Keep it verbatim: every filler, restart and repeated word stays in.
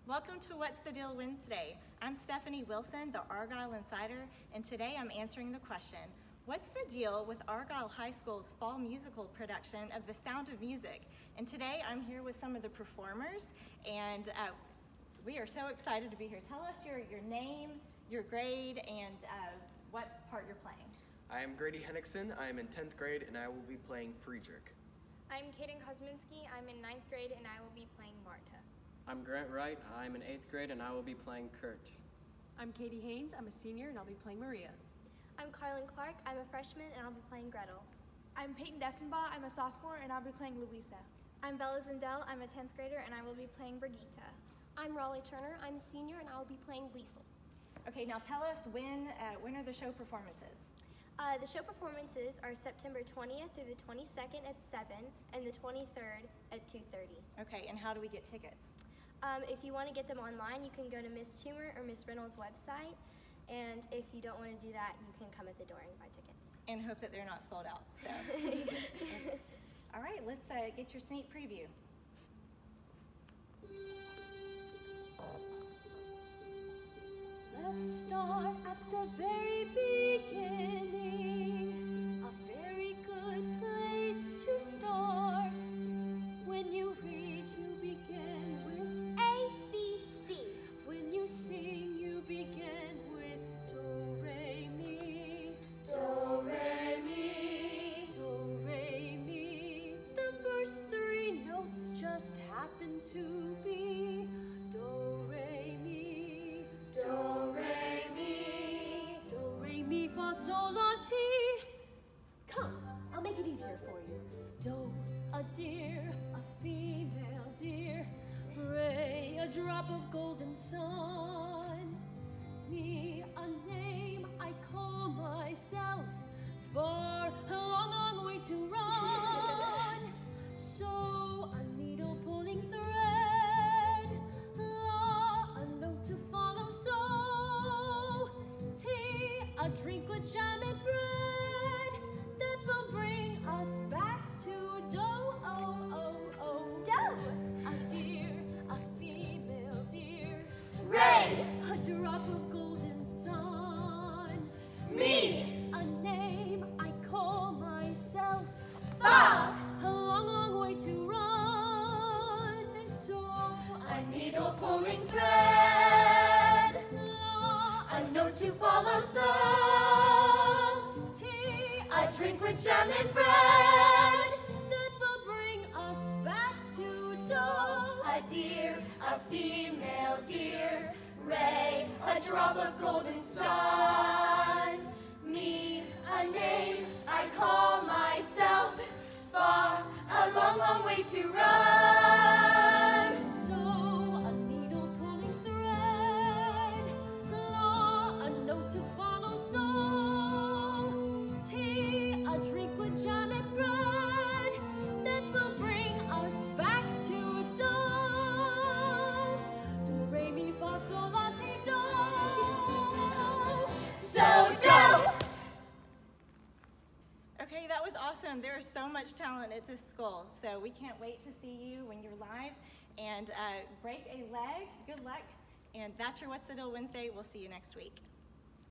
Welcome to What's the Deal Wednesday. I'm Stephanie Wilson, the Argyle Insider, and today I'm answering the question, what's the deal with Argyle High School's fall musical production of The Sound of Music? And today I'm here with some of the performers, and uh, we are so excited to be here. Tell us your, your name, your grade, and uh, what part you're playing. I am Grady Hennickson. I am in tenth grade, and I will be playing Friedrich. I'm Kaden Kosminski. I'm in ninth grade, and I will be playing Marta. I'm Grant Wright. I'm in eighth grade, and I will be playing Kurt. I'm Katie Haynes. I'm a senior, and I'll be playing Maria. I'm Carlin Clark. I'm a freshman, and I'll be playing Gretel. I'm Peyton Deffenbaugh. I'm a sophomore, and I'll be playing Louisa. I'm Bella Zindel. I'm a tenth grader, and I will be playing Brigitte. I'm Raleigh Turner. I'm a senior, and I will be playing Liesel. Okay, now tell us when, uh, when are the show performances? Uh, the show performances are September twentieth through the twenty-second at seven and the twenty-third at two thirty. Okay, and how do we get tickets? Um, if you want to get them online, you can go to Miss Toomer or Miss Reynolds' website. And if you don't want to do that, you can come at the door and buy tickets. And hope that they're not sold out. So, all right, let's uh, get your sneak preview. Let's start at the very beginning. A very good place to start. When you read, you begin with A, B, C. When you sing, you begin with do, re, mi. Do, re, mi. Do, re, mi. The first three notes just happen to be do, re, mi. Do, re, mi. Do, re, mi, fa, sol, la, ti. Come, I'll make it easier for you. Do, a deer, a female deer. Re, a drop of golden sun. Mi, a name I call myself. For a long, long way to run. So, a needle pulling thread. La, a note to follow. So, tea, a drink with jam and bread. That will bring us back to do, oh, oh, oh. Do. A deer, a female deer. Ray. A drop of golden sun. Me. A name I call myself. Fa. A long, long way to run. So A needle pulling thread. La, A note to follow. So tea, a drink with jam and bread. that will bring us back to do. A deer, a female deer. Ray, a drop of golden sun. Me, a name I call myself. Fa, a long, long way to run. So a needle pulling thread. La, a note to follow. So tea, a drink with jam and bread. That will bring us back to do. Do, re, mi, fa, sol, la, ti, do. So do. Okay, that was awesome. There is so much talent at this school, so we can't wait to see you when you're live. And uh, break a leg, good luck. And that's your What's the Deal Wednesday. We'll see you next week.